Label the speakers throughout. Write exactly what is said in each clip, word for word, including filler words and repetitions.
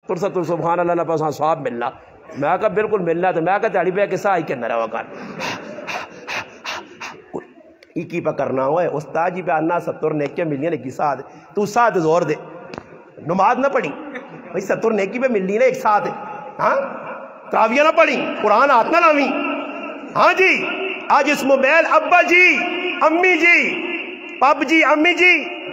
Speaker 1: ترسا تر سبحان اللہ پاسا سواب ملنا. میں کہا بالکل ملنا. تو میں کہا تیاری پہ کسا آئی کے نہ رہا کر ایکی پہ کرنا ہوئے استاد جی پہ آنا ستر نیکیاں ملنی نے کی ساتھ تو ساتھ زور دے نماز نہ پڑھی بھائی ستر نیکی پہ ملنی نا ایک ساتھ ہاں تراویہ نہ پڑھی قرآن ہاتھ نہ لاویں. ہاں جی آج اس موبائل ابا جی امی جی پب جی امی جی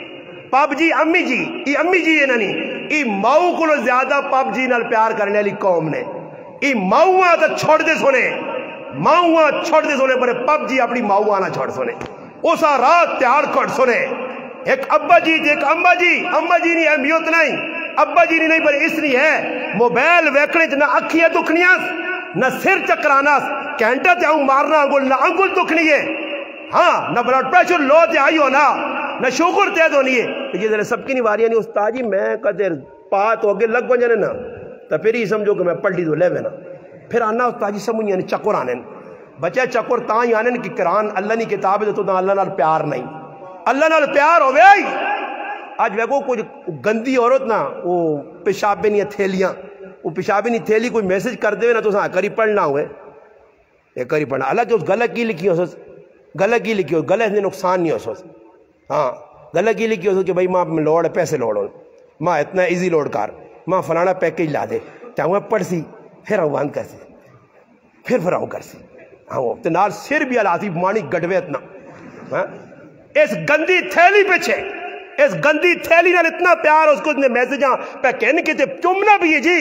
Speaker 1: پب جی امی جی یہ امی جی ہے نانی یہ ماؤ کو زیادہ پب جی نال پیار کرنے والی قوم نے یہ ماؤں تو چھوڑ دے سونے ماؤں چھوڑ دے سونے پر پب جی اپنی ماؤں نہ چھوڑ سونے اسا رات تیار کر سونے. ایک ابا جی ایک اما جی اما جی نہیں اہمیت نہیں ابا جی نہیں پر اس لیے ہے موبائل ویکھنے نہ اکھیاں دکھنیاں نہ سر چکرانا کینٹا تے آؤں مارنا انگل نہ انگل دکھنی ہے ہاں نہ بلڈ پریشر لو تے آئی ہو نا نہ شوگر تیز ہونی ہے. یہ ذرا سب کی نہیں واریاں نہیں استاد جی میں کدے پات ہو گئے لگ بن جانے نا تو پھر ہی سمجھو کہ میں پلٹی تو لے میں نا پھر آنا استاد جی سمجھ یعنی چکر آنے بچے چکر تاں ہی آنے کہ قرآن اللہ نے کتاب ہے تو تاں اللہ نال پیار نہیں اللہ نال پیار ہوئے آئی. آج ویکو کچھ گندی عورت نا وہ پیشاب نہیں تھیلیاں وہ پیشاب نہیں تھیلی کوئی میسج کر دے نا تو ساں کری پڑھنا ہوئے یہ کری پڑھنا اللہ جو غلط کی لکھی ہو سو غلط کی لکھی ہو غلط نے نقصان نہیں ہو سو ہاں غلط کی لکھی ہو سو کہ بھائی ماں لوڑ پیسے لوڑ ماں اتنا ایزی لوڈ کر ماں فلانا پیکیج لا دے چاہوں پڑھ سی پھر آؤں باندھ کر سی پھر پھر آؤں کر سی ہاں تو نال سر بھی علاتی مانی گڑوے اتنا اس گندی تھیلی پیچھے اس گندی تھیلی نال اتنا پیار اس کو اتنے میسیجاں پہ کہنے کے تے چمنا بھی ہے جی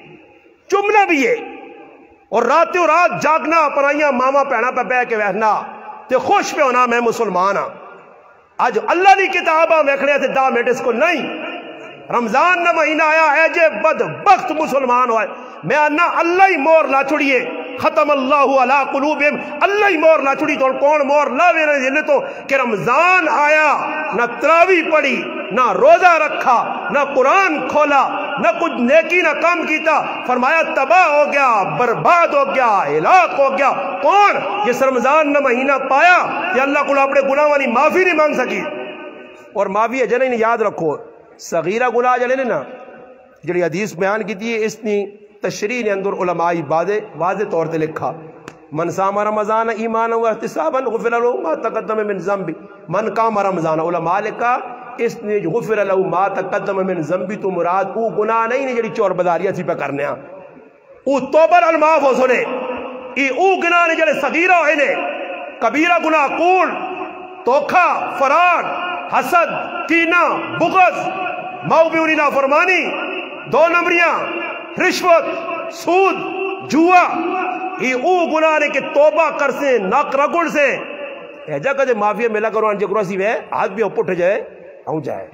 Speaker 1: چمنا بھی ہے اور رات و رات جاگنا پرائیاں ماما پینا پہ بہ کے ویسنا تے خوش پہ ہونا میں مسلمان ہاں. آج اللہ دی کتاباں ویکھنے سے دا منٹ اس کو نہیں رمضان نہ مہینہ آیا ہے جے بد بخت مسلمان ہوئے میں آنا اللہ ہی مور نہ چھڑیے ختم اللہ علی قلوبہم اللہ ہی مور نہ چھڑی تو کون مور لاوے نہ جلے تو کہ رمضان آیا نہ تراوی پڑھی نہ روزہ رکھا نہ قرآن کھولا نہ کچھ نیکی نہ کام کیتا فرمایا تباہ ہو گیا برباد ہو گیا ہلاک ہو گیا. کون جس رمضان نہ مہینہ پایا کہ اللہ کو اپنے گناہوں کی معافی نہیں مانگ سکی اور معافی ہے جنہیں یاد رکھو صغیرہ گناہ جلے نا جڑی حدیث بیان کی تھی اس نے تشریح نے اندر علمائی واضح طور تے لکھا من صام رمضان ایمان و احتسابا غفر له ما تقدم من ذنبی من قام رمضان علماء لکھا اس نے غفر له ما تقدم من ذنبی تو مراد او گناہ نہیں نے جڑی چور بداریاں سی پہ کرنے ہاں او توبہ المعاف ہو سنے ای او گناہ نے جڑے صغیرہ ہوئے نے کبیرہ گناہ کوڑ توکھا فرار حسد کینہ بغض ماؤ بیونی نافرمانی دو نمبریاں رشوت سود جوا یہ او گناہ نے کہ توبہ کر سے ناک رگڑ سے ایجا کدے معافیہ ملا کرو انجے کرو سی وے ہاتھ بھی اپٹ جائے آؤں جائے.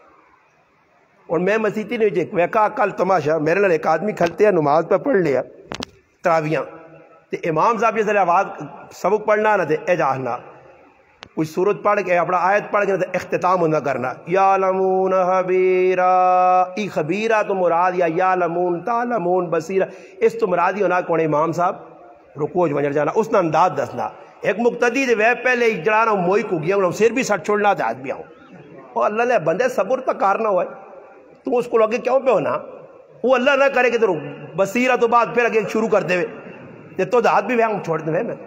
Speaker 1: اور میں مسیحی نہیں ہوئی ویکا کل تماشا میرے لئے ایک آدمی کھلتے ہیں نماز پہ پڑھ لیا تراویاں تے امام صاحب یہ ذرا آواز سبق پڑھنا نہ تے اجاہنا کوئی سورت پڑھ کے اپنا آیت پڑھ کے اختتام نہ کرنا یعلمون خبیرہ ای خبیرہ تو مراد یا یعلمون تعلمون بصیرہ اس تو مرادی ہونا کون امام صاحب رکوع ونجر جانا اس نے انداز دسنا ایک مقتدی دے وہ پہلے جڑانا موئی کو گیا انہوں سر بھی سٹ چھوڑنا تھا آدمی آؤں اور اللہ نے بندے صبر تک کارنا ہوا ہے تو اس کو لوگے کیوں پہ ہونا وہ اللہ نہ کرے کہ تو بصیرہ تو بعد پھر اگے شروع کر دے ہوئے تو ہاتھ بھی وہاں چھوڑ دے میں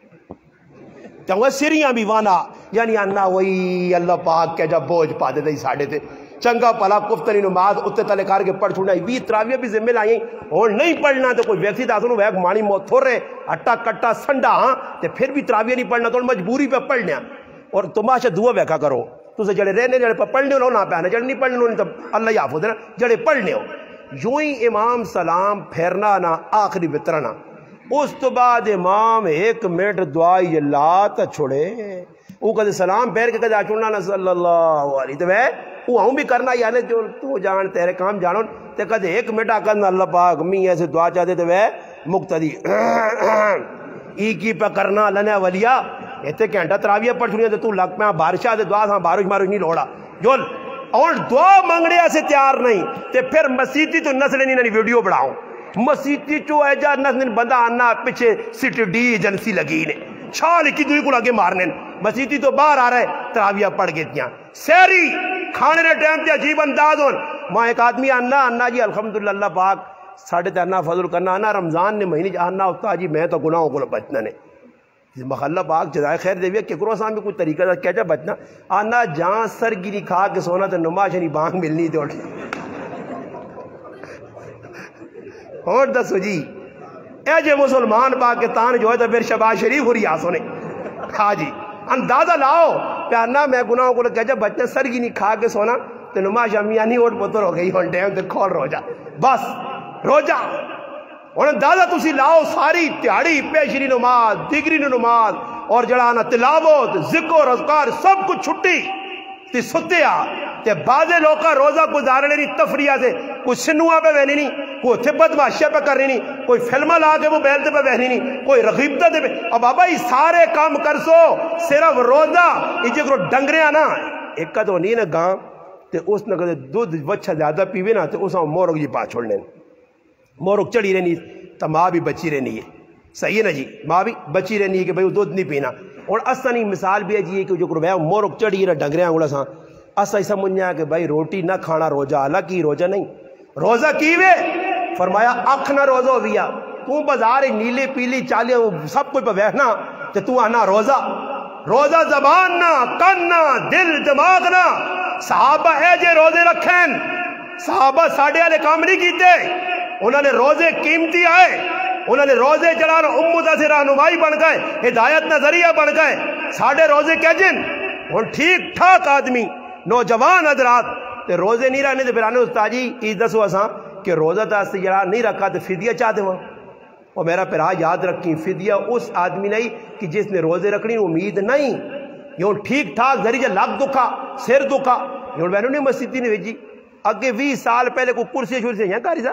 Speaker 1: چاہوں سریاں بھی وانا یعنی انا وہی اللہ پاک کے جب بوجھ پا دے دے ساڑھے تھے چنگا پلا کفتنی نماز اتے تلے کار کے پڑھ چھوڑنا بھی تراویہ بھی ذمہ لائیں اور نہیں پڑھنا تو کوئی ویکسی تاسنو ویک مانی موت تھو رہے اٹا کٹا سنڈا ہاں تے پھر بھی تراویہ نہیں پڑھنا تو مجبوری پہ پڑھنے اور تماشا دعا ویکا کرو تو سے جڑے رہنے جڑے پہ پڑھنے ہو نہ پہنے جڑے نہیں پڑھنے ہو تو اللہ یافو دینا جڑے پڑھنے ہو یوں ہی امام سلام پھیرنا نہ آخری وطرنا اس تو بعد امام ایک منٹ دعائی اللہ تا چھوڑے وہ کدھے سلام پھیر کے کدھے آچوڑنا نہ صلی اللہ علیہ تو وہ وہ ہوں بھی کرنا یعنی جو تو جان تیرے کام جانو تے کدھے ایک منٹ آکرنا اللہ پاک می ایسے دعا چاہتے تو وہ مقتدی ای کی پہ کرنا اللہ نے ولیہ ایتے گھنٹہ تراویہ پڑھ چھوڑی تو لگ پہ بارشاں دے دعا ساں بارش مارش نہیں لوڑا جو اور دعا مانگنے سے تیار نہیں تے پھر مسیحی تو نسل نہیں نہیں ویڈیو بڑھاؤں مسیحی چو ایجا نسل بندہ آنا پیچھے سٹی ڈی ایجنسی لگی نے چھال کی دوئی کو لگے مارنے مسیحی تو باہر آ رہے تراویہ پڑھ کے تیاں سیری کھانے نے ٹائم تے عجیب انداز ہون ماں ایک آدمی آنا آنا جی الحمدللہ اللہ پاک ساڑھے تیرنا فضل کرنا آنا رمضان نے مہینے آنا ہوتا جی میں تو گناہوں کو بچنا نے مخلہ پاک جزائے خیر دیویا ککرو سام بھی کوئی طریقہ تھا کیا جا بچنا آنا جہاں سرگیری کھا کے سونا تو نماز نہیں بانگ ملنی تو اور دسو جی اے جے مسلمان پاکستان جو ہے تو پھر شباز شریف ہو رہی آسو نے ہاں جی اندازہ لاؤ پیارنا میں گناہوں کو کہہ جا بچنا سرگی نہیں کھا کے سونا تو نماز امیانی اوٹ پتر ہو گئی ہون ٹائم تے کھول روجہ بس روجہ اور اندازہ تسی لاؤ ساری تیاڑی پیشری نماز دیگری نماز اور جڑانا تلاوت ذکر اذکار سب کچھ چھٹی تے ستے آ تے بعضے لوگا روزہ گزارنے نہیں تفریح سے کوئی سنوا پہ بہنی نہیں کوئی اتھے بدماشیہ پہ کرنی نہیں کوئی فلمہ لا کے وہ بیلتے پہ بہنی نہیں کوئی رغیبتہ دے پہ اب بابا یہ سارے کام کر سو صرف روزہ یہ جو ڈنگرے آنا ایک کا تو نہیں نا گاں تے اس نے کہتے دودھ وچھا زیادہ پیوے نا تے اس نے مورک جی پا چھوڑنے مورک چڑی رہنی تو ماں بھی بچی رہنی ہے صحیح ہے نا جی ماں بھی بچی رہنی ہے کہ بھئی دودھ نہیں پینا اور اصلا مثال بھی ہے جی کہ جو کرو مورک چڑی رہا ڈنگرے آنگوڑا ساں اسا ایسا منیا کہ بھائی روٹی نہ کھانا روزہ اللہ کی روزہ نہیں روزہ کیوے فرمایا اکھ نہ روزہ ہویا تو بازار نیلے پیلی چالے سب کوئی پہ بیٹھنا کہ تو آنا روزہ روزہ زبان نہ کن نہ دل دماغ نہ صحابہ اے جے روزے رکھیں صحابہ ساڑھے والے کام نہیں کیتے انہوں نے روزے قیمتی آئے انہوں نے روزے چڑھانا امت سے رہنمائی بن گئے ہدایت نظریہ بن گئے ساڑھے روزے کیا جن اور ٹھیک ٹھاک آدمی نوجوان حضرات تے روزے نہیں رہنے تے پھر آنے استاد جی اس دسو اساں کہ روزہ تا سے جڑا نہیں رکھا تے فدیہ چاہ دے وہاں اور میرا پھر آج یاد رکھیں فدیہ اس آدمی نہیں کہ جس نے روزے رکھنی امید نہیں یوں ٹھیک ٹھاک ذریعہ لگ دکھا سر دکھا یوں بہنوں نے مسجد نے بھیجی اگے وی سال پہلے کوئی کرسی شرسی ہیں کاری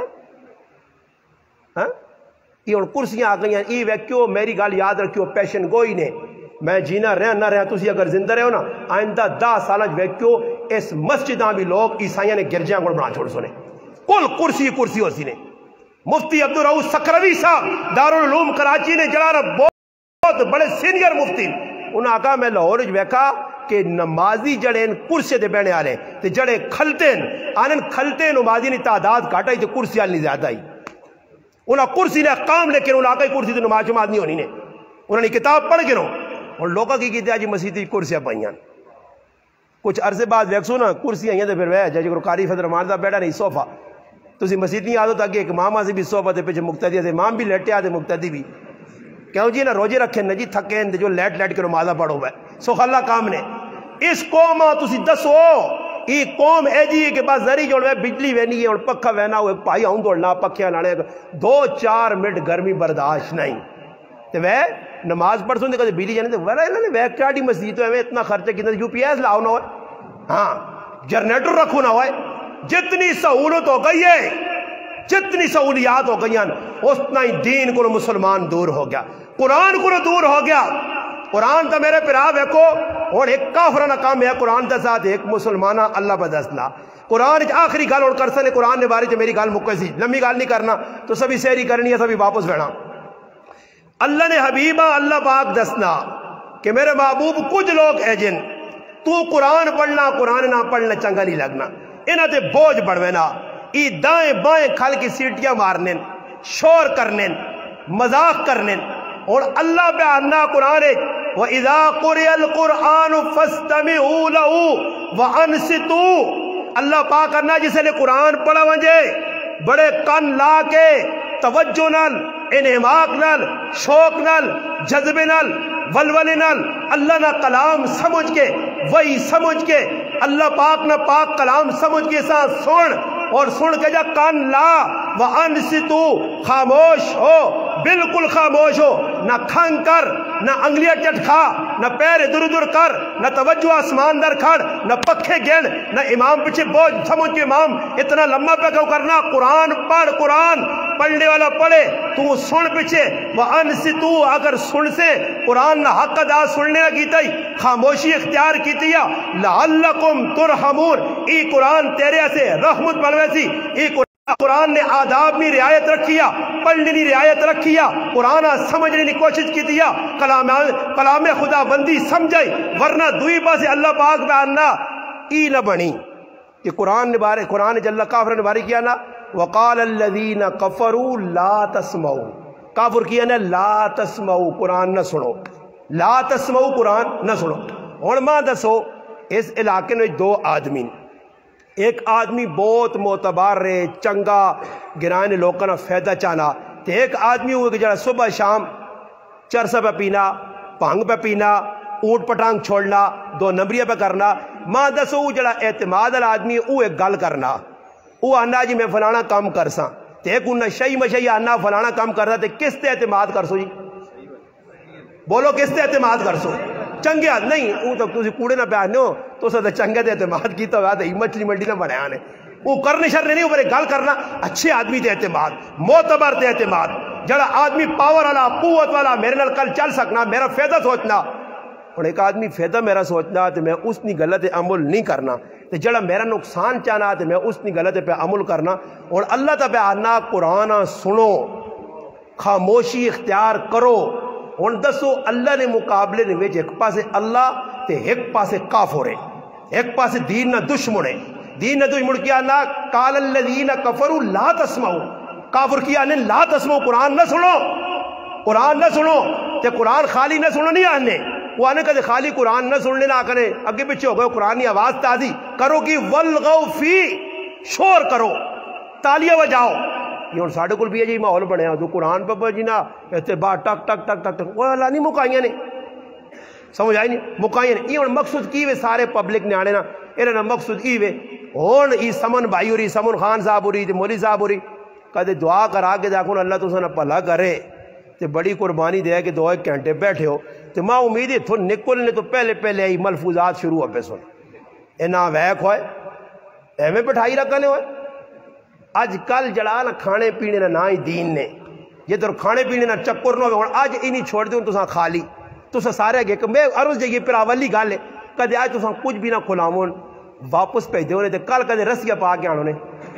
Speaker 1: صاحب ہاں یہ ہوں کرسیاں آ گئی ہیں ای ویکیو میری گل یاد رکھیو پیشن گوئی نے میں جینا رہا نہ رہا تسی اگر زندہ رہے ہو نا آئندہ دہ سالہ ویکیو اس مسجداں بھی لوگ عیسائیاں نے گرجیاں کو بنا چھوڑ سنے کل کرسی کرسی ہو سی نے مفتی عبدالرؤف سکروی صاحب دارالعلوم کراچی نے جڑا بہت بڑے سینئر مفتی انہاں آقا میں لاہور ویکھا کہ نمازی جڑے ان کرسی دے بیٹھنے والے تے جڑے کھلتے آنن کھلتے نمازی نے تعداد گھٹ آئی تے کرسی والی زیادہ آئی انہاں کرسی نے کام لیکن انہاں آقا کرسی تے نماز جماعت نہیں ہونی نے انہوں نے کتاب پڑھ کے نو اور لوگوں کی کہتے ہیں جی مسیحی کرسیاں پائیاں کچھ عرصے بعد ویکسو نا کرسی آئیاں تو پھر وہ جی کو قاری فضل رحمان صاحب بیٹھا نہیں صوفہ تسی مسیحی نہیں آدھو تاکہ ایک امام آسی بھی صوفہ تے پیچھے مقتدی سے امام بھی لیٹے آتے مقتدی بھی کیوں جی نا روزے رکھیں نا جی تھکیں جو لیٹ لیٹ کے نمازہ پڑھو ہے سو خلا کام نے اس قوم تسی دسو یہ قوم اے جی کہ بس ذری جو ہے بجلی وینی ہے اور پکھا وینا ہوئے پائی ہوں دوڑنا پکھیاں لانے دو چار منٹ گرمی برداشت نہیں تو وہ نماز پڑھ سن دے کہتے بجلی جانے تو ورہ انہوں نے ویک چاڑی مسجد تو ہے اتنا خرچہ کتنا یو پی ایس لاؤ نہ ہوئے ہاں جنریٹر رکھو نہ ہوئے جتنی سہولت ہو گئی ہے جتنی سہولیات ہو گئی ہیں اتنا ہی دین کو مسلمان دور ہو گیا قرآن کو دور ہو گیا قرآن تا میرے پرا ویکو اور ایک کافرانہ کام ہے قرآن تا ساتھ ایک مسلمانہ اللہ بدسنا قرآن آخری گال اور کرسا نے قرآن نے بارے سے میری گال مکہ سی لمبی گال نہیں کرنا تو سبھی سیری کرنی ہے سبھی واپس بینا اللہ نے حبیبہ اللہ پاک دسنا کہ میرے محبوب کچھ لوگ اے جن تو قرآن پڑھنا قرآن نہ پڑھنا چنگا نہیں لگنا انہاں تے بوجھ بڑھوینا ای دائیں بائیں کھل کی سیٹیاں مارنے شور کرنے مذاق کرنے اور اللہ پہ آنا قرآن ہے وَإِذَا قُرِئَ الْقُرْآنُ فَاسْتَمِعُوا لَهُ وَأَنصِتُوا اللہ پاک کرنا جسے لے قرآن پڑھا ونجے بڑے کن لا کے توجہ نال انہماق نال شوق نال جذبے نال ولولے نال اللہ نہ کلام سمجھ کے وہی سمجھ کے اللہ پاک نہ پاک کلام سمجھ کے ساتھ سن اور سن کے جا کان لا وَأَنصِتُوا خاموش ہو بالکل خاموش ہو نہ کھنگ کر نہ انگلیاں چٹکھا نہ پیر ادھر ادھر کر نہ توجہ آسمان در کھڑ نہ پکھے گن نہ امام پیچھے بوجھ سمجھ کے امام اتنا لمبا پہ کیوں کرنا قرآن پڑھ قرآن پڑھنے والا پڑھے تو سن پیچھے وَأَنصِتُوا اگر سن سے قرآن نہ حق ادا سننے نہ کیتا ہی خاموشی اختیار کیتی ہے لَعَلَّكُمْ تُرْحَمُونَ ای قرآن تیرے سے رحمت بنوے سی ای قرآن نے آداب میں رعایت رکھیا پڑھنے کی رعایت رکھیا قرآن سمجھنے کی کوشش کی دیا کلام کلام خدا بندی سمجھائی ورنہ دوئی پاسے اللہ پاک پہ آنا ای نہ بنی کہ قرآن نے بارے قرآن جل کافر نے بارے کیا نا وقال الذین کفروا لا تسمعوا، کافر کیا نا لا تسمعوا، قرآن نہ سنو، لا تسمعوا قرآن نہ سنو۔ ہن ماں دسو اس علاقے میں دو آدمی، ایک آدمی بہت معتبر رہے چنگا گرانے لوگوں نے فائدہ چاہنا، تے ایک آدمی ہوئے کہ جڑا صبح شام چرسا پہ پینا، بھنگ پہ پینا، اونٹ پٹانگ چھوڑنا، دو نمبریاں پہ کرنا۔ ماں دسو وہ جڑا اعتماد والا آدمی وہ ایک گل کرنا، وہ آنا جی میں فلانا کام کرساں، تے ایک انہیں شہی مشہی آنا فلانا کام کرتا، تے کس تے اعتماد کرسو جی؟ بولو کس تے اعتماد کرسو؟ چنگے آدھ نہیں، وہ تو تسی کوڑے نہ پیانے ہو تو سا چنگے تے اعتماد کیتا ہوا تے مچھلی منڈی نہ بڑھے آنے، وہ کرنے شرنے نہیں، وہ گل کرنا اچھے آدمی تے اعتماد، معتبر تے اعتماد، جڑا آدمی پاور والا قوت والا میرے نال کل چل سکنا، میرا فائدہ سوچنا۔ اور ایک آدمی فائدہ میرا سوچنا تو میں اس نی غلط عمل نہیں کرنا، تو جڑا میرا نقصان چاہنا تو میں اس نی غلط پہ عمل کرنا۔ اور اللہ تا پہ آنا قرآن سنو، خاموشی اختیار کرو۔ اور دسو اللہ نے مقابلے نے ویچ ایک پاسے اللہ تے ایک پاسے کافر ہے، ایک پاسے دین نہ دشمن ہے، دین نہ دشمن کیا نا قال الذین کفروا لا تسمعوا، کافر کیا نے لا تسمعوا، قرآن نہ سنو، قرآن نہ سنو، تے قرآن خالی نہ سنو نہیں آنے، وہ آنے کہتے خالی قرآن نہ سننے نہ کرے، اگے پچھے ہو گئے قرآن کی آواز تازی کرو گی، والغو فی، شور کرو، تالیاں بجاؤ۔ یہ ہوں ساڑھے کل بھی ہے جی ماحول بنیا جو قرآن پہ جی نا اعتبار ٹک ٹک ٹک ٹک ٹک، وہ اللہ نہیں مکائیاں نے، سمجھ آئی نہیں مکائیاں نے۔ یہ ہوں مقصود کی وے سارے پبلک نے آنے نا، انہوں نے مقصود کی وے ہون ای سمن بھائی ہو رہی، سمن خان صاحب ہو رہی، مولی صاحب ہو رہی، کہتے دعا کرا کے دیکھو اللہ تو سنہ پلا کرے، تے بڑی قربانی دے کہ دو ایک گھنٹے بیٹھے ہو، تو ماں امید ہے تو نکلنے تو پہلے پہلے ای ملفوظات شروع ہو پہ سن، اے نا ویک ہوئے ایویں بٹھائی رکھنے ہوئے۔ آج کل جڑا نا کھانے پینے نہ ہی دین نے، یہ تو کھانے پینے نہ چکر نہ ہوئے، آج انہی چھوڑ دوں تو ساں خالی، تو ساں سارے گئے کہ میں عرض جائیے پھر آولی گال ہے، کہتے آج تو ساں کچھ بھی نہ کھلاؤں، واپس پہ دیونے تھے، کل کہتے رسیہ پا کے آنوں نے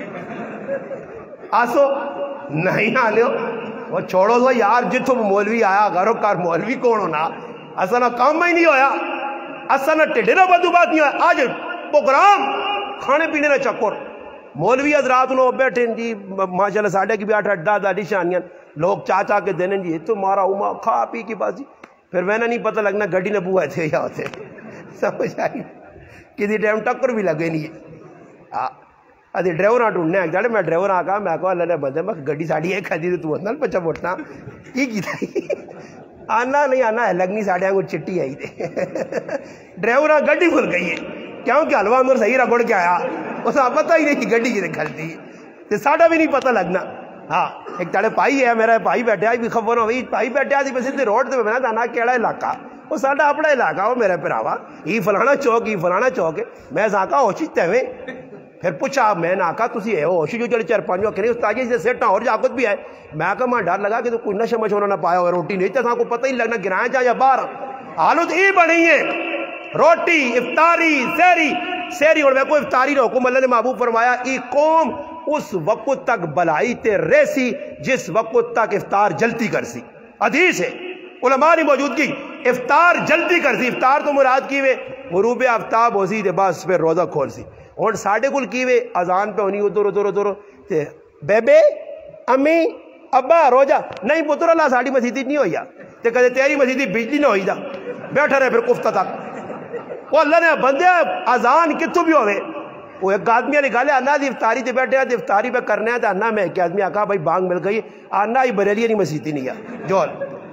Speaker 1: آسو نہیں آنے ہو، وہ چھوڑو دو یار جتوں مولوی آیا گھروں کار مولوی کون ہونا، اسا نہ کام ہی نہیں ہویا، اسا نہ ٹھڈے نہ بدو بات نہیں ہویا، آج پروگرام کھانے پینے نہ چکر، مولوی حضرات انہوں بیٹھے جی ماشاءاللہ ساڑھے کی بھی آٹھ اٹھا دا نشانیاں لوگ چاچا کے دینے جی تو مارا اوما کھا پی کی بازی، پھر میں نے نہیں پتہ لگنا گھڑی نہ بوائے تھے یا ہوتے، سمجھ آئی کسی ٹائم ٹکر بھی لگے نہیں ہے۔ ادھی ڈرائیور نہ ڈھونڈنے آگے جاڑے میں ڈرائیور آگا میں کہا اللہ نے بندے میں گھڑی ساڑھی ایک کھا دی تو اتنا پچھا بوٹنا کی کی تھا آنا نہیں آنا ہے لگنی ساڑھے آنگو چٹی آئی تھے ڈرائیور آگا گھڑی بھول گئی ہے کیونکہ حلوہ اندر صحیح رگڑ کے آیا اس نے پتہ ہی نہیں کہ گھڑی کی کھلتی ہے ساڑھا بھی نہیں پتہ لگنا۔ ہاں ایک تاڑے پائی ہے میرا پائی بیٹھے آئی بھی خبر ہوئی پائی بیٹھے آئی بس اتنے روڈ سے میں دانا کیڑا علاقہ وہ ساڑھا اپنا علاقہ وہ میرے پراوا یہ فلانا چوک یہ فلانا چوک ہے میں ساکا ہوشی تیویں پھر پوچھا میں نے آکا تسی ہے ہوشی جو چلے چار پانچ وقت نہیں استاجی سے سیٹا اور جاکت بھی ہے میں آکا ماں ڈر لگا کہ تو کوئی نشہ مشورہ نہ پایا ہوا روٹی نہیں تھا کو پتہ ہی لگنا گرائیں جا یا باہر حالت ای بنی ہے روٹی افطاری سیری سیری اور میں کو افطاری نے حکم اللہ نے محبوب فرمایا ای قوم اس وقت تک بلائی تے ریسی جس وقت تک افطار جلتی کر سی حدیث ہے علماء نے موجود کی افطار جلدی کر سی افطار تو مراد کی وے غروب آفتاب ہو سی تے بس پھر روزہ کھول سی اور ساڑھے کل کی وے اذان پہ ہونی ادھر ادھر ادھر تے بیبے امی ابا روزہ نہیں پتر اللہ ساڑھی مسیدی نہیں ہوئی تے کہتے تیری مسیدی بجلی نہ ہوئی دا بیٹھا رہے پھر کفتہ تک وہ اللہ نے بندے اذان کتوں بھی ہوئے وہ ایک آدمی نے گالے آنا دی افطاری تے بیٹھے ہیں افطاری پہ کرنے ہیں آنا میں ایک آدمی آکا بھائی بانگ مل گئی آنا ہی بریلی نہیں مسیدی نہیں ہے جول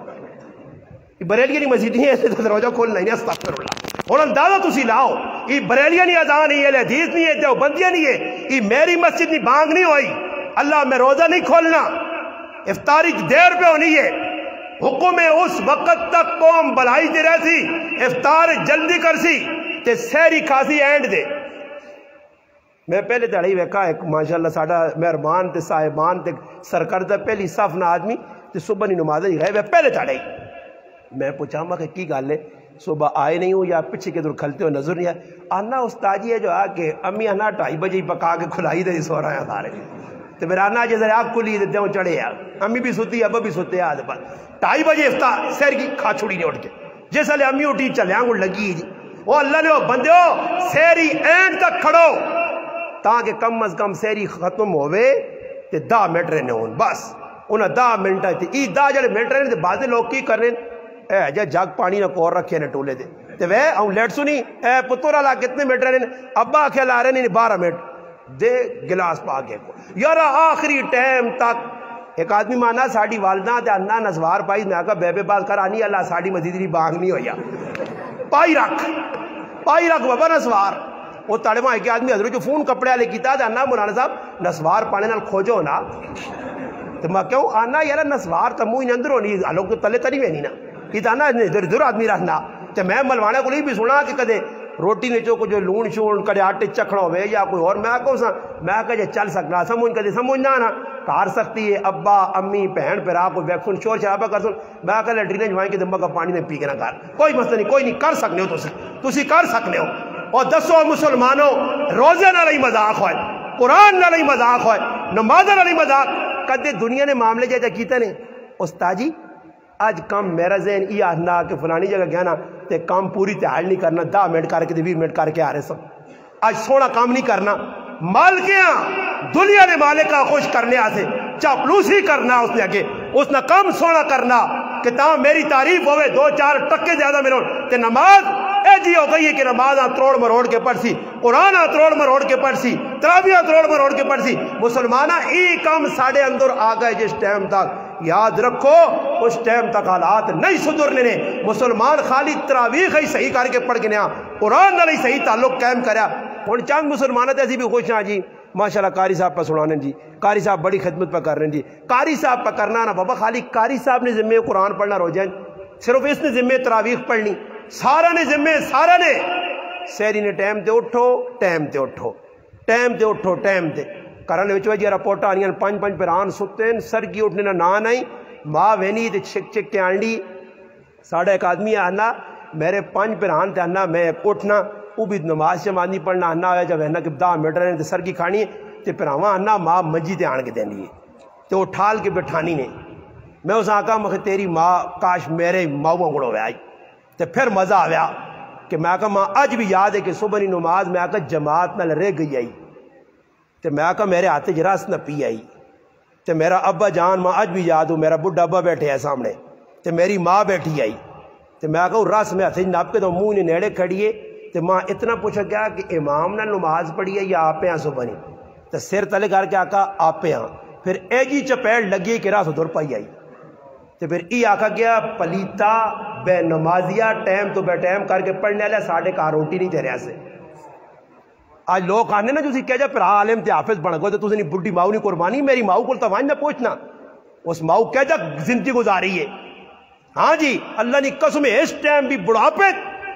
Speaker 1: بریلی نہیں مسیدی نہیں ہے تو روزہ کھولنا نہیں استغفر اللہ اور اندازہ تسی لاؤ یہ بریلیہ نہیں اذان نہیں ہے حدیث نہیں ہے دیوبندیہ نہیں ہے یہ میری مسجد نہیں بانگ نہیں ہوئی اللہ میں روزہ نہیں کھولنا افطاری دیر پہ ہونی ہے حکم اس وقت تک قوم بلائی دے رہی سی افطار جلدی کر سی تے سہری کھاسی اینڈ دے میں پہلے تڑی ویکا ایک ماشاءاللہ ساڑھا مہربان تے صاحبان تے سرکردہ پہلی صف نہ آدمی تے صبح نہیں نمازیں ہی گئے پہلے تڑی میں پوچھا ہوں کہ کی گال ہے صبح آئے نہیں ہوں یا پچھے کے دور کھلتے ہو نظر نہیں آئے آنا استاجی ہے جو آ کے امی آنا ٹائی بجے پکا کے کھلائی دے سو رہا ہے سارے تو میرا آنا جیسے آپ کھلی دیتے ہوں چڑھے ہیں امی بھی سوتی ابا بھی سوتے ہیں آدھے پر ٹائی بجے افطار سیر کی کھا چھوڑی نہیں اٹھ کے جیسے لے امی اٹھی چلے آنگو لگی جی وہ اللہ نے وہ بندے ہو سیری اینڈ تک کھڑو تاکہ کم از کم سیری ختم ہوئے تے دہ منٹ رہنے ہون بس انہیں دہ منٹ تے ای دہ جڑے منٹ رہنے تے بعض لوگ کی کرنے اے جا جگ پانی نہ کور رکھے نے ٹولے دے تے وہ ہوں لیٹ سنی اے پتر والا کتنے منٹ رہنے ابا کھیل آ رہے ہیں بارہ منٹ دے گلاس پا کے کو یار آخری ٹائم تک ایک آدمی مانا ساڑی والدہ تے انا نسوار پائی میں آکا بے بے باز کر آنی اللہ ساڑی مزیدری بانگ نہیں ہویا پائی رکھ پائی رکھ بابا نسوار وہ تڑے ماں ایک آدمی حضرت جو فون کپڑے والے کیتا تے انا مولانا صاحب نسوار پانے نال کھوجو نا تو میں کہوں آنا یار نسوار تو منہ اندر ہونی لوگ تو تلے تری وینی نا یہ تو آنا ادھر ادھر آدمی رکھنا تو میں ملوانے کو بھی سنا کہ کدے روٹی نے جو جو لون شون کدے آٹے چکھڑا ہوئے یا کوئی اور میں کہوں سا میں کہا جے چل سکنا سمجھ کدے سمجھنا نا کار سکتی ہے ابا امی بہن پھرا کوئی ویکسن شور شرابہ کر سن میں کہا لیٹرین جوائیں کے دمبا کا پانی نے پی کے نہ کر کوئی مسئلہ نہیں کوئی نہیں کر سکنے ہو تسی تسی کر سکنے ہو اور دسو مسلمانوں روزے نہ رہی مذاق ہوئے قرآن نہ رہی مذاق ہوئے نماز نہ رہی مذاق کدے دنیا نے معاملے جیسا کیتے نے استاد جی آج کام میرا ذہن یہ آنا کہ فلانی جگہ گیا نا تے کام پوری تحال نہیں کرنا دہ منٹ کر کے تے بیس منٹ کر کے آ رہے سب آج سونا کام نہیں کرنا مالکیاں دنیا نے مالکہ خوش کرنے آسے چاپلوسی کرنا اس نے آگے اس نے کام سونا کرنا کہ تاں میری تعریف ہوئے دو چار ٹکے زیادہ ملو تے نماز اے جی ہو گئی ہے کہ نماز آن تروڑ مروڑ کے پڑھ سی قرآن آن تروڑ مروڑ کے پڑھ سی تراویح تروڑ مروڑ کے پڑھ سی مسلمانہ ای کام ساڑھے اندر آگئے جس ٹائم تک یاد رکھو اس ٹائم تک حالات نہیں سدھرنے نے مسلمان خالی تراویح ہی صحیح کر کے پڑھ کے نیا قرآن نہ صحیح تعلق قائم کریا اور چند مسلمانت ایسی بھی خوش ہیں جی ماشاءاللہ قاری صاحب پہ سنانے جی قاری صاحب بڑی خدمت پہ کر رہے ہیں جی قاری صاحب پہ کرنا نا بابا خالی قاری صاحب نے ذمہ قرآن پڑھنا رو جائیں صرف اس نے ذمہ تراویح پڑھنی سارا نے ذمہ سارا نے سیری نے ٹائم تے اٹھو ٹائم تے اٹھو ٹائم تے اٹھو ٹائم تے کرنے وچ وجہ رپورٹا آنیاں پانچ پانچ پران ستے سر کی اٹھنے نہ نان آئی ماں وینی تے چھک چھک کے آنڈی ساڑھا ایک آدمی آنا میرے پانچ پران تے آنا میں اٹھنا وہ بھی نماز شمانی پڑھنا آنا آیا جب وہنا کہ دا میٹر رہنے تے سر کی کھانی تے پراواں آنا ماں منجی تے آن کے دینی ہے تے اٹھال کے بٹھانی نے میں اس آقا مخ تیری ماں کاش میرے ماؤں گڑو ہوئے آئی تے پھر مزہ آیا کہ میں آقا ماں آج بھی یاد ہے کہ صبح نی نماز میں آقا جماعت نہ رہ گئی آئی تے میں آقا میرے ہاتھ جراس نہ پی آئی تے میرا ابا جان ماں آج بھی یاد ہوں میرا بڑھا ابا بیٹھے ہے سامنے تے میری ماں بیٹھی آئی تے میں آقا رس میں ہاتھ ناپ کے تو منہ نے نیڑے کھڑیے تے ماں اتنا پوچھا گیا کہ امام نے نماز پڑھی ہے یا آپ ہیں صبح نی تے سر تلے کر کے آقا آپ ہیں پھر اے جی چپیڑ لگی کہ راس ادھر پائی آئی تے پھر ای آقا گیا پلیتا بے نمازیا ٹائم تو بے ٹائم کر کے پڑھنے والے ساڑھے کہا روٹی نہیں تیرے سے آج لوگ آنے نا جو سی کہہ جا پھر عالم تے حافظ بن گئے تو تسی نہیں بڈھی ماؤ نہیں قربانی میری ماؤ کو توان نہ پوچھنا اس ماؤ کہہ جا زندگی گزاری ہے ہاں جی اللہ نے قسم اس ٹائم بھی بڑھاپے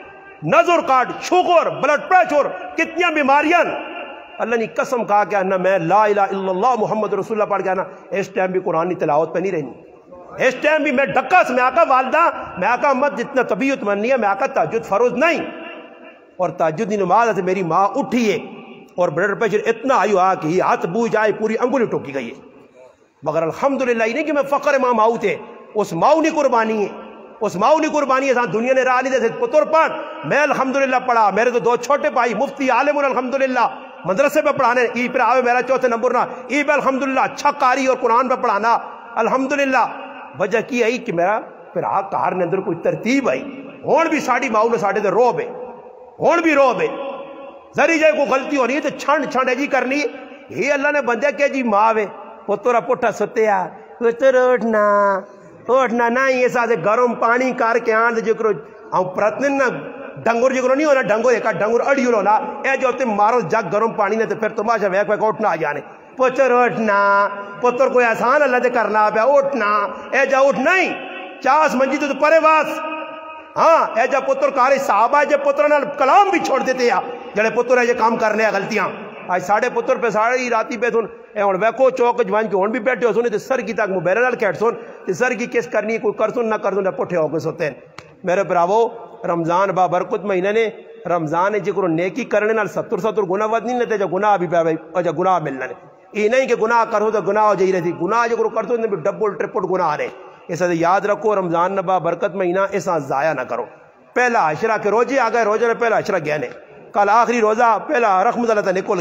Speaker 1: نظر کاٹ شوگر بلڈ پریشر کتنی بیماریاں اللہ نے قسم کہا کہ نہ میں لا الہ الا اللہ محمد رسول اللہ پڑھ گیا نا اس ٹائم بھی قرآن کی تلاوت پہ نہیں رہنی اس ٹائم بھی میں ڈکا سے میں آقا والدہ میں آقا امت جتنا طبیعت مننی ہے میں آقا تہجد فرض نہیں اور تہجد کی نماز ہے میری ماں اٹھی ہے اور بلڈ پریشر اتنا آئی ہوا کہ یہ ہاتھ بو جائے پوری انگلی ٹوکی گئی ہے مگر الحمدللہ یہ نہیں کہ میں فقر ماں ماؤ تھے اس ماؤ نہیں قربانی ہے اس ماؤ نہیں قربانی ہے دنیا نے راہ نہیں دے پتر پڑھ میں الحمدللہ پڑھا میرے تو دو چھوٹے بھائی مفتی عالم الحمدللہ مدرسے پہ پڑھانے ای پہ آوے میرا چوتھے نمبر نا ای پہ الحمدللہ اچھا قاری اور قرآن پہ پڑھانا الحمدللہ وجہ کی آئی کہ میرا پھر آ کار نے اندر کوئی ترتیب آئی ہون بھی ساڑی ماؤ نے ساڑے دے رو بے ہون بھی رو بے ذری جائے کوئی غلطی ہونی ہے تو چھنڈ چھنڈ جی کرنی یہ اللہ نے بندے کہ جی ماں وے پترا پٹھا ستیا پتر اٹھنا اٹھنا نہ یہ ساتھ گرم پانی کر کے آن دے جکرو ہم پرتنن نہ ڈنگر جکرو نہیں ہونا ڈنگر ایک ڈنگر اڑی ہونا اے جو تے مارو جگ گرم پانی نے تے پھر تماشا ویک ویک اٹھنا آ جانے پتر اٹھنا پتر کوئی آسان اللہ دے کرنا پیا اٹھنا اے جا اٹھ نہیں چاس منجی تو پرے واس ہاں اے جا پتر کارے صحابہ جے پتر نال کلام بھی چھوڑ دیتے ہیں جڑے پتر ہے جے کام کرنے ہیں غلطیاں آج ساڑھے پتر پہ ساڑھے ہی راتی پہ سن اے ہون ویکو چوک جوان کے ہون بھی بیٹھے ہو سنے تے سر کی تک موبائل نال کیٹ سن تے سر کی کس کرنی کوئی کر سن نہ کر سن پٹھے ہو کے سوتے ہیں میرے براو رمضان با برکت مہینے نے رمضان جے کرو نیکی کرنے نال ستر ستر گناہ ود نہیں لیتے جو گناہ بھی پہ اجا گناہ ملنا نے یہ نہیں کہ گناہ کرو تو گناہ ہو جائی رہتی گناہ جو کرو کرتو تو ڈبل ٹرپل گناہ آ رہے اس سے یاد رکھو رمضان نبا برکت مہینہ ایسا ضائع نہ کرو پہلا عشرہ کے روزے آ گئے روزے نے پہلا عشرہ گیا نے کل آخری روزہ پہلا رحمت اللہ تعالی نکل گیا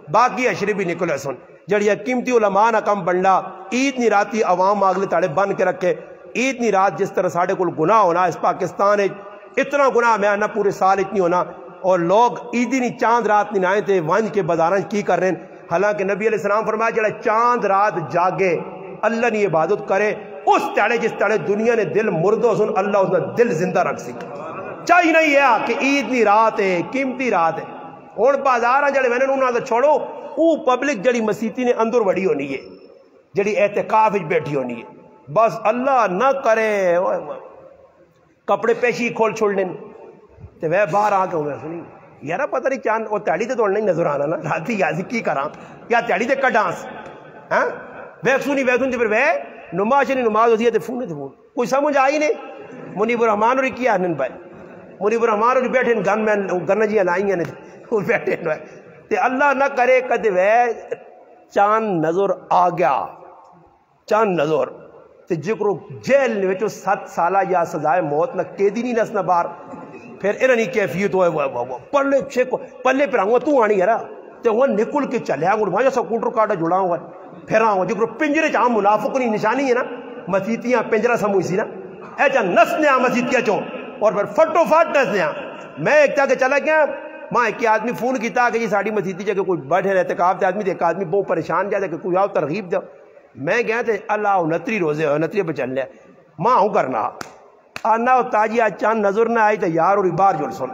Speaker 1: باقی اشرے بھی نکلے سن جڑی قیمتی علماء نہ کم بننا عید نی راتی عوام اگلے تاڑے بن کے رکھے عید نی رات جس طرح ساڑے کل گناہ ہونا اس پاکستان اتنا گناہ میں نہ پورے سال اتنی ہونا اور لوگ عیدی نی چاند رات نہیں آئے تھے ونج کے بازاراں کی کر رہے ہیں حالانکہ نبی علیہ السلام فرمایا جڑا چاند رات جاگے اللہ نے عبادت کرے اس تڑے جس تڑے دنیا نے دل مردو سن اللہ اس نے دل زندہ رکھ سکے چاہیے نہیں ہے کہ عید نی رات ہے قیمتی رات ہے ہوں بازار جڑے میں نے انہوں نے چھوڑو وہ پبلک جڑی مسیتی نے اندر وڑی ہونی ہے جڑی اعتکاف وچ بیٹھی ہونی ہے بس اللہ نہ کرے کپڑے پیشی کھول چھوڑنے تے وہ باہر آ کے ہوں سنی یار پتہ نہیں چاند وہ تیڑی تے تو نہیں نظر آنا نا راتی یازی کی کراں یا تیڑی تے کڈانس ہاں ویک سنی ویک سنی پھر وہ نماز نہیں نماز ہوتی ہے تے فون تے فون کوئی سمجھ آئی نہیں منیب الرحمان اور کیا نن بھائی منیب الرحمان اور بیٹھے گن میں گن جی لائی ہیں وہ بیٹھے تے اللہ نہ کرے کدے وہ چاند نظر آ گیا چاند نظر تے جکرو جیل وچوں سات سالہ یا سزائے موت نہ قیدی نہیں نسنا باہر پھر انہاں دی کیفیت ہوئے وہ پلے چھکو پلے پر آؤں تو آنی یارا تے وہ نکل کے چلے آؤں وہاں سکوٹر کارڈ جڑا ہوا پھر آؤں جکرو پنجرے چاہاں منافق نہیں نشانی ہے نا مسیتیاں پنجرہ سموئی سی نا اے چاہ نسنے آ مسیتیاں چوں اور پھر فٹو فٹ نسنے آ میں ایک تا کہ چلا گیا ماں ایک آدمی فون کیتا کہ جی ساڑی مسیتی جا کہ کوئی بیٹھے رہتے کافتے آدمی تے ایک آدمی بہت پریشان جا کہ کوئی آؤ ترغیب جاؤ میں گیا تے اللہ انتری روزے ہو انتری پہ چل لیا ماں ہوں کرنا آنا او تاجی آج چاند نظر نہ آئی تو یار اور بار جڑ سن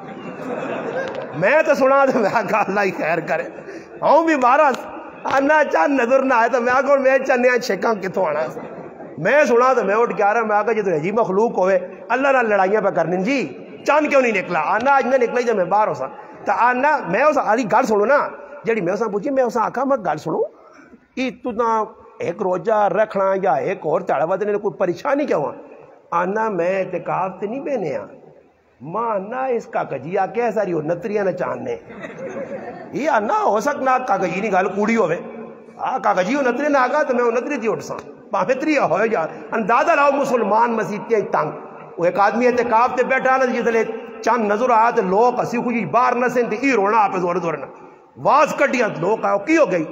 Speaker 1: میں تو سنا تو میں کہا اللہ ہی خیر کرے ہوں بھی بارہ آنا چاند نظر نہ آئے تو میں کہا میں چنے آج شکاں کتوں آنا میں سنا تو میں اٹھ کے آ رہا میں آگا جی تو عجیب مخلوق ہوئے اللہ نہ لڑائیاں پہ کرنے جی چاند کیوں نہیں نکلا آنا آج نہ نکلا ہی جب میں باہر ہو سا تو آنا میں اس آری گل سنو نا جڑی میں اساں پوچھی میں اساں آکھا میں گل سنو یہ تو نہ ایک روزہ رکھنا یا ایک اور تڑا ودنے کوئی پریشانی کیا ہوا آنا میں اعتکاف تے نہیں بہنے ہاں ماں آنا اس کا کجی آ کے ساری نتریاں نہ چاننے یہ آنا ہو سکنا کا کجی نہیں گل کوڑی ہوئے آ کا کجی نتری نہ آگا تو میں نتری تھی اٹھ سا پاہتری ہوئے یار اندازہ لاؤ مسلمان مسیتیاں تنگ وہ ایک آدمی اعتکاف تے بیٹھا نا جس لئے چاند نظر آیا تو لوگ اسی خوشی باہر نہ سن تے ای رونا آپ زور دورنا واز کٹیاں لوگ آئے کی ہو گئی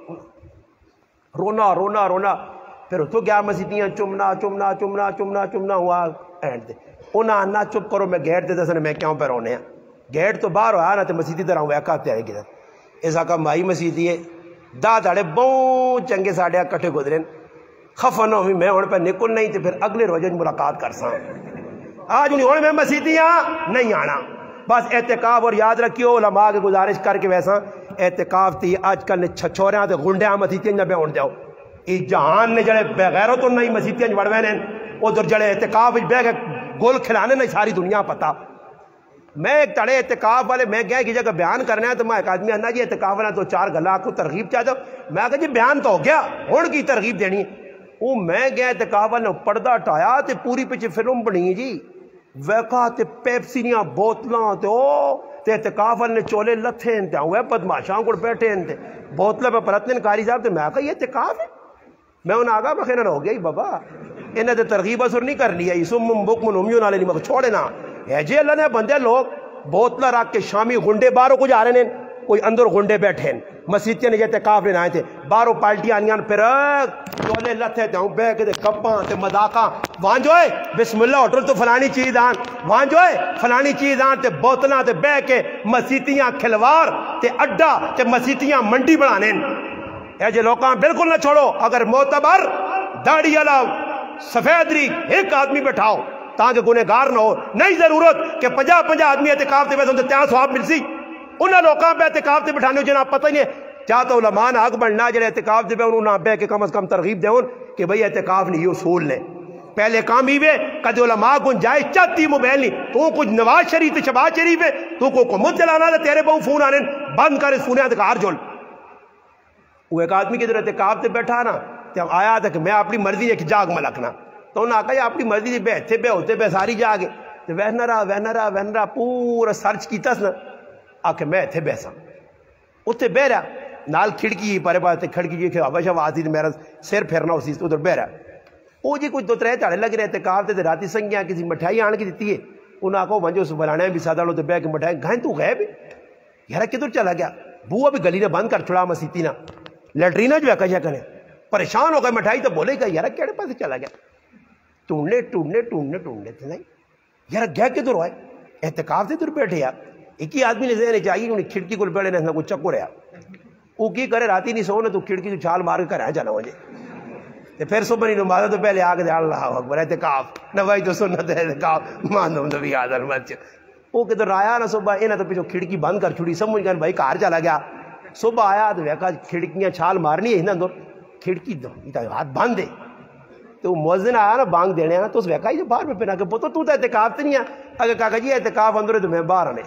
Speaker 1: رونا رونا رونا پھر تو گیا مسیتیاں چمنا چمنا چمنا چمنا چمنا ہوا اینڈ دے انہاں آنا چپ کرو میں گیٹ دے دسنے میں کیوں پہ رونے ہیں گیٹ تو باہر ہویا نا تے مسیتی طرح ہویا کہتے آئے گی ایسا کہا مائی مسیتی ہے دا داڑے بہت چنگے ساڑھے کٹھے گزریں خفن ہوئی میں ان پہ نکل نہیں تے پھر اگلے روزے ملاقات کر ساں آج انہیں میں مسیتیاں نہیں آنا بس اعتکاف اور یاد رکھیو علماء کے گزارش کر کے ویسا اعتکاف تھی آج کل نے چھچوریاں تے گنڈیاں مسیتیاں جب اون جاؤ یہ جہان نے جڑے بغیروں تو نہیں مسیتیاں وڑوے نے ادھر جڑے اعتکاف بہ کے گول کھلانے نہیں ساری دنیا پتا میں ایک تڑے اعتکاف والے میں گیا کی جگہ بیان کرنا ہے تو میں ایک آدمی آنا جی اعتکاف والا تو چار گلا کو ترغیب چاہتا ہوں میں کہا جی بیان تو ہو گیا ہون کی ترغیب دینی ہے وہ میں گیا اعتکاف والے پردہ ٹایا تے پوری پیچھے فلم بنی جی ویکا تے پیپسینیاں بوتلاں تے او تے اعتکاف والے چولے لتھے تے ہوئے بدماشاں کو بیٹھے تے بوتلیں پہ پرتن کاری صاحب تے میں کہا یہ اعتکاف ہے میں انہیں آگا بخیرن ہو گیا ہی بابا انہیں تے ترغیب اثر نہیں کر لیا اسم بکم نمیوں نالے نہیں مگر چھوڑے نا ہے جی اللہ نے بندے لوگ بوتلہ رکھ کے شامی گنڈے باہروں کو جا رہے ہیں کوئی اندر گنڈے بیٹھے ہیں مسیتیاں نے جیتے کاف لینا آئے تھے باہروں پالٹیاں آنیاں پھر چولے لتھے تے ہوں بے کے کپاں تے مداقاں وہاں جو ہے بسم اللہ ہوٹل تو فلانی چیز آن وہاں جو ہے فلانی چیز آن تے بوتلاں تے بے کے مسیتیاں کھلوار تے اڈا تے مسیتیاں منڈی بڑھانے اے جے لوکاں بالکل نہ چھوڑو اگر معتبر داڑھی والا سفید ری ایک آدمی بٹھاؤ تاکہ گنہگار نہ ہو نہیں ضرورت کہ پنجا پنجا آدمی اعتکاف تے بیٹھے تیاں سواب مل سی انہاں لوکاں پہ اعتکاف تے بٹھانے جناب پتہ ہی نہیں چاہتا علماء نے حق بننا جڑے اعتکاف دے انہوں نہ بے کے کم از کم ترغیب دے کہ بھئی اعتکاف نہیں اصول نے پہلے کام ہی وے کدے علماء گنجائش چاہتی موبائل نہیں تو کچھ نواز شریف تے شباز شریف ہے تو کو حکومت چلانا تے تیرے بہو فون آنے بند کر اس فونیاں تے کار جول وہ ایک آدمی کے جو اعتکاف تے بیٹھا نا تے آیا تھا کہ میں اپنی مرضی ایک جاگ میں لکھنا تو انہوں نے کہا اپنی مرضی بے تھے بے ہوتے بے ساری جاگے تو وہنا رہا وہنا رہا وہنا رہا پورا سرچ کیتا سنا آکے میں تھے بیسا اتھے بے رہا نال کھڑکی پارے پاتے کھڑکی جی کہ آباشا واسید میرا سیر پھرنا اسی ادھر بے رہا وہ جی کچھ دو ترے تاڑے لگ رہے اعتکاف تے راتی سنگیاں کسی مٹھائی آن کی دیتی ہے انہوں نے کہا ونجو اس بلانے بھی سادہ لو تے بے کے مٹھائی گھائیں تو غیب ہے یارا کدھر چلا گیا بوا بھی گلی نے بند کر چھڑا مسیتی نا لیٹرینا جو ہے کشا کرے پریشان ہو گئے مٹھائی تو بولے گا یار کہڑے پاس چلا گیا ٹونڈنے ٹونڈنے ٹونڈنے ٹونڈنے تھے نہیں یار گیا کدھر ہوئے احتکاف سے دور بیٹھے یار ایک ہی آدمی نے ذہن چاہیے انہیں کھڑکی کو بیٹھے نہ کوئی چکر ہے وہ کی کرے راتی نہیں سونے تو کھڑکی کو چھال مار کے کرا جانا مجھے تے پھر صبح نہیں نمازہ تو پہلے آ کے اللہ اکبر احتکاف نوائی تو سنت ہے احتکاف ماندم تو بھی آدھر مسجد وہ کدھر آیا نا صبح انہیں تو پیچھو کھڑکی بند کر چھوڑی سمجھ گئے بھائی کار چلا گیا صبح آیا تو ویکا کھڑکیاں چھال مارنی ہے نا اندر کھڑکی ہاتھ بند ہے تو مؤذن آیا نا بانگ دینے نا تو اس ویکا ہی باہر پہ پہنا کہ پتہ تو احتکاف تو نہیں ہے اگر کہا جی احتکاف اندر ہے تو میں باہر آنے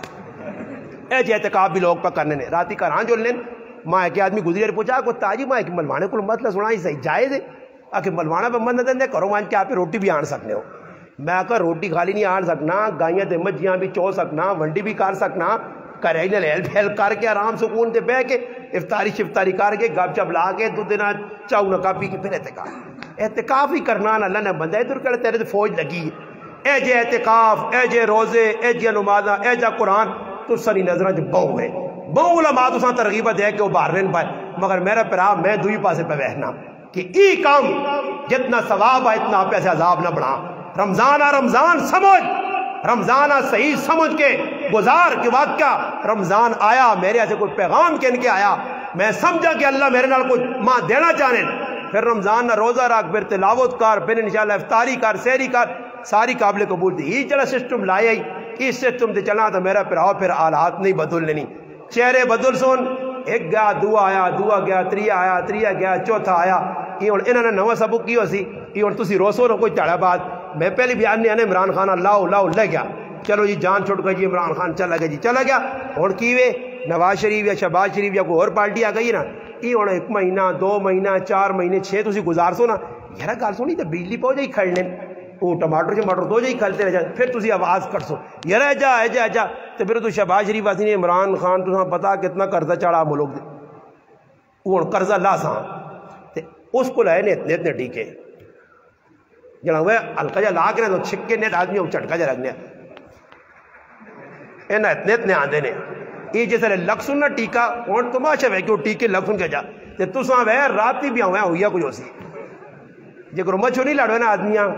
Speaker 1: اے جی احتکاف بھی لوگ پہ کرنے نے راتی کا ران جو لین ماں ایک آدمی گزری پوچھا کو تاجی ماں ایک ملوانے کو مسئلہ سنا ہی صحیح جائز ہے آکے ملوانا پہ من دیں کرو مان کے آپ روٹی بھی آن سکنے ہو میں کہا روٹی خالی نہیں آن سکنا گائیاں تے مجھیاں بھی چو سکنا ونڈی بھی کر سکنا کرے نہ ہیل پھیل کر کے آرام سکون تے بہ کے افطاری شفتاری کر کے گپ چپ لا کے دو دن چاؤ نہ کاپی کے پھر احتکاف احتکاف ہی کرنا اللہ نے بندہ ادھر کہتے تیرے تو فوج لگی ہے اے جے احتکاف اے جے روزے اے جے نمازاں اے جا قرآن تو سنی نظراں چ بہو ہے بہو علماء تو سان ترغیبہ دے کے وہ باہر نہیں پائے مگر میرا پرا میں دوئی پاسے پہ بہنا کہ ای کام جتنا ثواب ہے اتنا پیسے عذاب نہ بڑھا رمضان آ رمضان سمجھ رمضان آ صحیح سمجھ کے گزار کے واقعہ رمضان آیا میرے ایسے کوئی پیغام کن کے آیا میں سمجھا کہ اللہ میرے نال کوئی ماں دینا چاہنے پھر رمضان نہ روزہ رکھ پھر تلاوت کر پھر انشاءاللہ افطاری کر سحری کر ساری قابل قبول تھی یہ چلا سسٹم لائے ہی اس سسٹم سے چلا تو میرا پھر آؤ پھر حالات نہیں بدل لینی چہرے بدل سن ایک گیا دعا آیا دعا گیا تریا آیا تریا گیا چوتھا آیا یہ ہوں انہوں نے نواں سبق کی ہو سی یہ ہوں تسی روسو نہ کوئی تڑا بعد میں پہلے بھی آنے آنے عمران خان اللہ لاؤ لے گیا چلو جی جان چھوڑ گئی جی عمران خان چلا گیا جی چلا گیا ہوں کی وے نواز شریف یا شہباز شریف یا کوئی اور پارٹی آ گئی نا یہ ہوں ایک مہینہ دو مہینہ چار مہینے چھ تسی گزار سو نا یار گل سونی تو بجلی پہنچ جائی کھڑنے وہ ٹماٹر شماٹر دو جائی کھلتے رہ جائیں پھر تسی آواز کٹ سو یار اے جا اے جا اے جا تو پھر تو شہباز شریف آتی نے عمران خان تو پتا کتنا قرضہ چڑھا ملک دے وہ ہوں قرضہ لا سا اس کو لائے نے اتنے اتنے ٹیکے جنا وہ ہلکا جا لا کے تو چھکے نیت آدمی وہ چٹکا جا رکھنے اے نا اتنے اتنے آندے نے یہ جیسے لگ سننا ٹیکا اور تماشا ہے کہ وہ ٹیکے لگ سن کے جا تے تو ساں وہ رات بھی ہویا ہویا کچھ ہوسی جے کو مچھو نہیں لڑوے نا آدمیاں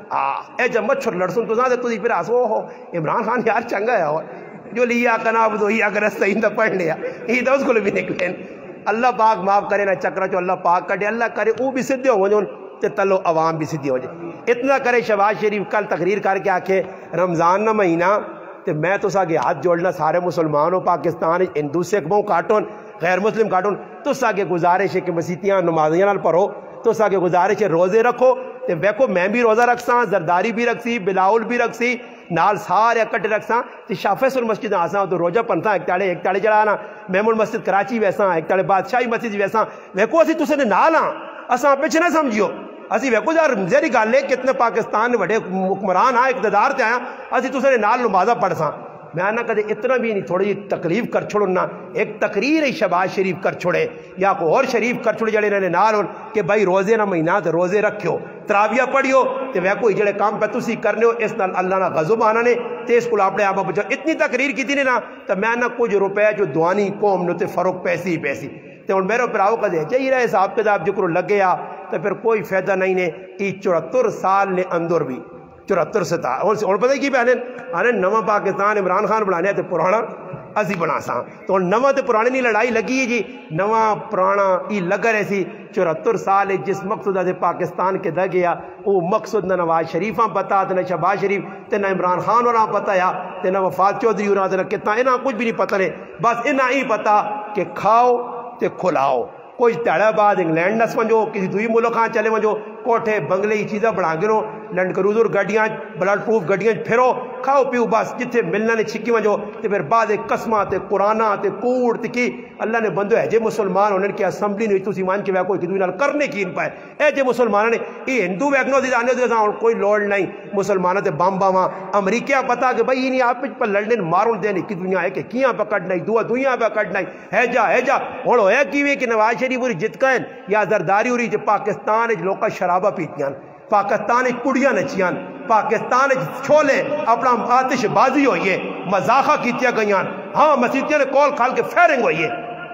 Speaker 1: اے جب مچھر لڑسن تو ساں تے تسی پھر آسو ہو عمران خان یار چنگا ہے اور جو لیا کنا بدو ہی اگر رستہ ہی پڑھ لیا یہ تو اس کو بھی نکلیں اللہ پاک معاف کرے نا چکرا چو اللہ پاک کٹے اللہ کرے وہ بھی سدھے ہو جائیں تے تلو عوام بھی سدھی ہو جائے اتنا کرے شہباز شریف کل تقریر کر کے آکھے رمضان نہ مہینہ تے میں تو ساگے ہاتھ جوڑنا سارے مسلمانوں پاکستان ہندو سکھ بہوں کاٹون غیر مسلم کاٹون تو ساگے گزارش ہے کہ مسیتیاں نمازیاں نال پڑھو تو ساگے گزارش ہے روزے رکھو تے ویکو میں بھی روزہ رکھ ساں زرداری بھی رکھ سی بلاول بھی رکھ سی نال سارے اکٹھے رکھ ساں تے شاہ فیصل مسجد آساں تو روزہ پنساں ایک تاڑے ایک تاڑے چڑھانا میمون مسجد کراچی ویساں ایک تاڑے بادشاہی مسجد ویساں ویکو اسی تسے نے نال ہاں اساں پیچھے نہ سمجھیو اسی ویکو یار زیری گل ہے کتنے پاکستان وڈے حکمران ہاں اقتدار تے آیا اسی تسے نے نال نمازہ پڑھ ساں میں نہ کدے اتنا بھی نہیں تھوڑی تکلیف کر چھوڑنا ایک تقریر شہباز شریف کر چھوڑے یا کوئی اور شریف کر چھوڑے جڑے نے نال ہون کہ بھائی روزے نہ مہینہ تے روزے رکھیو تراویہ پڑھیو تے وہ کوئی جڑے کام پہ تسی کرنے ہو اس نال اللہ نہ غضب آنا نے تے اس کو اپنے آپ بچو اتنی تقریر کیتی نے نا تے میں نہ کچھ روپے جو دوانی قوم نو تے فروغ پیسی پیسی تے ہن میرے پراؤ کدے چاہیے رہے حساب کتاب جکرو لگے آ تے پھر کوئی فائدہ نہیں نے ای چوہتر سال نے اندر بھی چوہتر ستا اور پتہ کی پہلے آنے نواں پاکستان عمران خان بنانے تے پرانا اسی بنا ساں تو نواں تے پرانے نہیں لڑائی لگی ہے جی نواں پرانا ای لگا رہے سی چوہتر سال جس مقصد سے پاکستان کے دا گیا وہ مقصد نہ نواز شریفاں پتا تے نہ شہباز شریف تے نہ عمران خان اور پتا یا تے نہ وفات چودھری اور تے نہ کتنا انہاں کچھ بھی نہیں پتہ نے بس انہاں ہی پتا کہ کھاؤ تے کھلاؤ کوئی تڑا بعد انگلینڈ نہ سمجھو کسی دوئی ملک ہاں چلے ونجو کوٹھے بنگلے ہی چیزاں بنا گرو لینڈ کروزر گڈیاں بلڈ پروف گڈیاں پھرو کھاؤ پیو بس جتھے ملنا نے چھکی ونجو تے پھر بعد قسماں تے قرآناں تے کوڑ تے کی اللہ نے بندو ہے جے مسلمان ہونے کی اسمبلی نے تسی مان کے وہ کوئی کدوئی نال کرنے کی ان پائے اے جے مسلمانوں نے یہ ہندو ویگنو دی جانے دے اور کوئی لوڑ نہیں مسلمانوں تے بم باواں امریکہ پتا کہ بھائی نہیں آپ پر لڑنے مارون دینے کی دنیا ہے کہ کیاں پکڑنا دعا دنیا پکڑنا ہے جا ہے جا ہن ہویا کیویں کہ نواز شریف پوری جت کہیں یا زرداری ہوئی جو پاکستان وچ لوکاں شرابہ پیتیاں پاکستان کڑیاں نچیاں پاکستان چھولے اپنا آتش بازی ہوئی ہے مزاخہ کیتیا گئیاں ہاں مسیتیاں نے کول کھال کے فیرنگ ہوئی ہے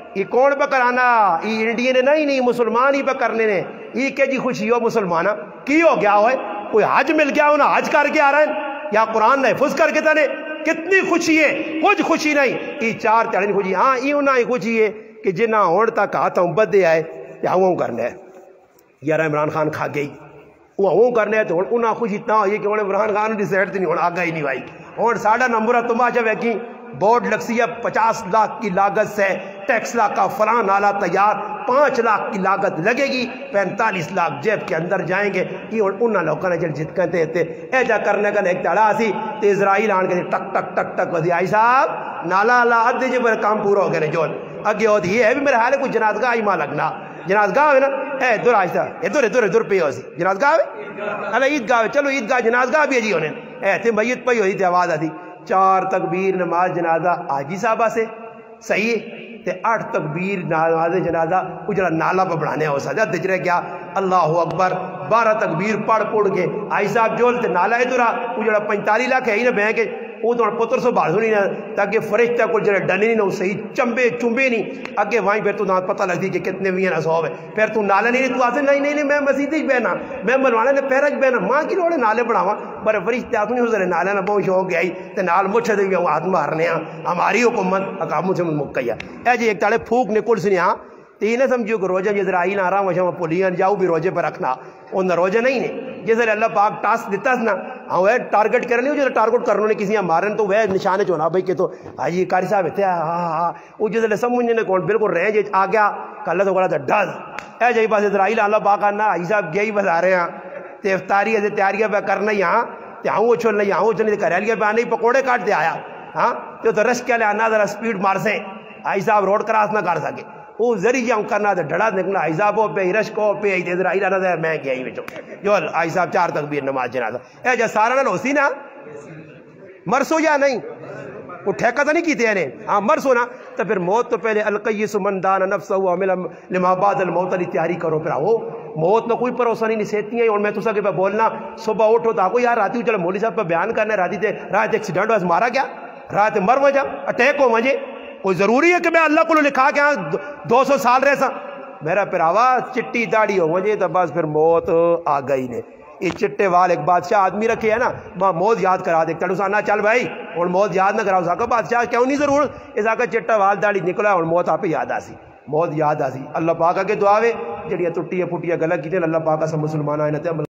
Speaker 1: یہ کون پہ کرانا؟ یہ انڈین نے نہیں نہیں مسلمان ہی پہ کرنے نے. یہ کہ جی خوشی ہو مسلمانہ کی ہو گیا ہوئے کوئی حج مل گیا انہیں حج کر کے آ رہے ہیں یا قرآن نے حفظ کر کے تنے کتنی خوشی ہے؟ کچھ خوشی نہیں. یہ چار تیڑی خوشی. ہاں یہ انہیں ہی خوشی ہے کہ جنہ ہون تک ہاتھ ہوں بدے آئے یا وہ کرنا ہے. یار عمران خان کھا گئی وہ وہ کرنا ہے تو انہیں خوشی اتنا ہوئی کہ انہیں عمران خان کی سیٹ نہیں ہونا آگا ہی نہیں بھائی. اور ساڑھا نمبر ہے تماشا ویکی بورڈ لکسی ہے پچاس لاکھ کی لاگت سے ٹیکس لاکھ کا فلاں نالا تیار پانچ لاکھ کی لاگت لگے گی پینتالیس لاکھ جیب کے اندر جائیں گے. یہ انہوں لوگوں نے جل جت کہتے تھے اے جا کرنے کا ایک تڑا سی تو اسرائیل آن کے ٹک ٹک ٹک ٹک وزی آئی صاحب نالا اللہ ادھے جب میرے کام پورا ہو گئے جو اگے ہوتی یہ ہے بھی میرے حال ہے کوئی جنازگاہ ہی ماں لگنا جنازگاہ ہے نا اے ادھر آئیسا ادھر ادھر ادھر پہ ہو سی جنازگاہ ہے اللہ عیدگاہ چلو عیدگاہ جنازگاہ بھی ہے جی انہیں اے تھے میت پہ ہوئی تھی آواز آتی چار تکبیر نماز جنازہ آجی صاحبہ سے صحیح ہے تے آٹھ تکبیر نماز جنازہ اجڑا نالا پہ بڑھانے ہو سکتا دجرے کیا اللہ اکبر بارہ تکبیر پڑھ پڑھ کے آئی صاحب جول تے نالا ادھرا اجڑا پینتالی لاکھ ہے ہی نا بہن کے وہ تو پتر سو بازو نہیں نا تاکہ فرشتہ کو جڑے ڈنے نہیں نا صحیح چمبے چمبے نہیں اگے وہیں پھر تو نہ پتہ لگتی کہ کتنے بھی ہیں نا سو ہے پھر تو نالے نہیں تو آتے نہیں نہیں نہیں میں مسجد ہی بہنا میں بنوانے نے پیرج بہنا ماں کی لوڑے نالے بڑھاوا پر فرشتے آتے نہیں حضر نالے نہ بہت شوق گئی تے نال مچھ دے گیا ہاتھ مارنے ہیں ہماری حکومت اقامت سے مکیا اے جی ایک تاڑے پھوک نکل سے یہاں تین سمجھو کہ روزہ اسرائیل آ رہا ہوں وشم پولیاں جاؤ بھی روزے پر رکھنا ان روزے نہیں نے جیسے اللہ پاک ٹاسک دیتا نا ہاں وہ ٹارگٹ کرنے جو ٹارگٹ کرنے نے کسی مارن تو وہ نشانے چونا بھائی کہ تو حاجی قاری صاحب تھے ہاں ہاں وہ جیسے سمجھنے نے کون بالکل رینج آ گیا کل تو بڑا تھا ڈز اے جی بس اسرائیل اللہ پاک آنا حاجی صاحب گیا ہی بس آ رہے ہیں تے افطاری ایسے تیاریاں پہ کرنا یہاں تے ہاں وہ چھولنا یہاں وہ چلنے کریلیاں پہ آنے پکوڑے کاٹ دے آیا ہاں تو رش کیا لے آنا ذرا اسپیڈ مار سے حاجی صاحب روڈ کراس نہ کر سکے وہ ذریعہ ہم کرنا تھا ڈڑا نکلنا آئی صاحب پہ رش کو پہ اسرائیل آنا تھا میں گیا ہی بچوں جو آئی صاحب چار تک بھی نماز جنا تھا اے جا سارا نہ ہوسی نا مرسو یا نہیں وہ ٹھیکہ تو نہیں کیتے ہیں ہاں مرسو نا تو پھر موت تو پہلے القیس من دان نفسہ عمل لما بعد الموت علی تیاری کرو پھر وہ موت نہ کوئی پروسہ نہیں نسیتی ہیں اور میں تو سکے پہ بولنا صبح اٹھو تا کو یار راتی چلو مولوی صاحب پہ بیان کرنا راتی تے رات ایکسیڈنٹ ہوئے مارا گیا رات مر وجہ اٹیک ہو مجھے کوئی ضروری ہے کہ میں اللہ کو لکھا کے ہاں دو سو سال رہ سا میرا پھر آواز چٹی داڑھی ہو مجھے تو بس پھر موت آ گئی نے یہ چٹے وال ایک بادشاہ آدمی رکھے ہے نا ماں موت یاد کرا دے چلو سانا چل بھائی اور موت یاد نہ کراؤ ساکا بادشاہ کیوں نہیں ضرور اس آکا چٹا وال داڑھی نکلا اور موت آپ یاد آسی موت یاد آسی اللہ پاک کے دعا وے جڑیاں ٹوٹیاں پھٹیاں گلا کی اللہ پاک سے مسلمان آئے نہ